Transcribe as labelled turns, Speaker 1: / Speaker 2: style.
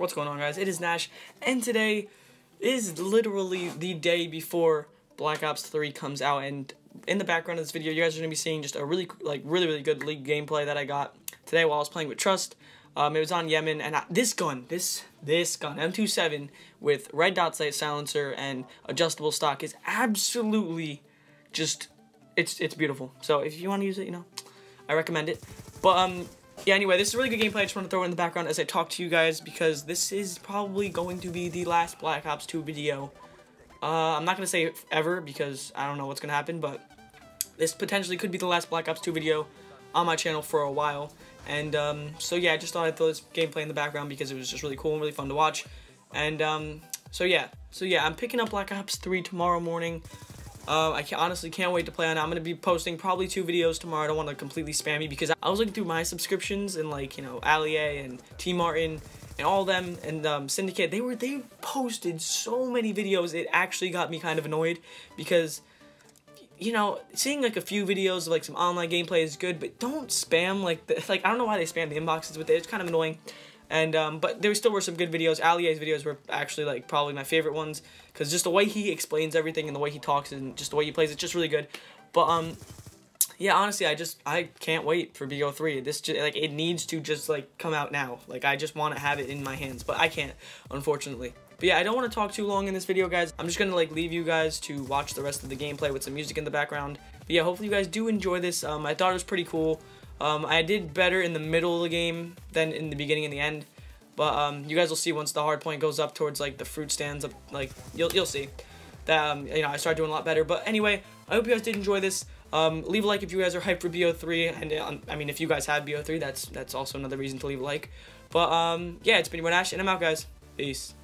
Speaker 1: What's going on, guys? It is Nash, and today is literally the day before Black Ops 3 comes out, and in the background of this video, you guys are going to be seeing just a really good League gameplay that I got today while I was playing with Trust. It was on Yemen, and this gun, M27, with red dot sight silencer and adjustable stock is absolutely just, it's beautiful. So if you want to use it, you know, I recommend it. But, yeah, anyway, this is a really good gameplay. I just want to throw it in the background as I talk to you guys because this is probably going to be the last Black Ops 2 video. I'm not going to say ever because I don't know what's going to happen, but this potentially could be the last Black Ops 2 video on my channel for a while. And, so yeah, I just thought I'd throw this gameplay in the background because it was just really cool and really fun to watch. And, so yeah, I'm picking up Black Ops 3 tomorrow morning. I honestly can't wait to play on it. I'm going to be posting probably 2 videos tomorrow. I don't want to completely spam you because I was looking through my subscriptions and, like, you know, Allier and T Martin and all them and Syndicate. They posted so many videos. It actually got me kind of annoyed because, you know, seeing like a few videos of like some online gameplay is good, but don't spam like I don't know why they spam the inboxes with it. It's kind of annoying. And but there still were some good videos. Allier's videos were actually like probably my favorite ones because just the way he explains everything and the way he talks and just the way he plays, it's just really good. But yeah, honestly, I can't wait for BO3. This just, like, it needs to just like come out now. Like, I just want to have it in my hands, but I can't, unfortunately. But yeah, I don't want to talk too long in this video, guys. I'm just gonna like leave you guys to watch the rest of the gameplay with some music in the background. But yeah, hopefully you guys do enjoy this. I thought it was pretty cool. I did better in the middle of the game than in the beginning and the end. But you guys will see once the hard point goes up towards like the fruit stands, up, like you'll see that you know, I started doing a lot better. But anyway, I hope you guys did enjoy this. Leave a like if you guys are hyped for BO3, and I mean, if you guys have BO3, that's also another reason to leave a like. But yeah, it's been your Nash, and I'm out, guys. Peace.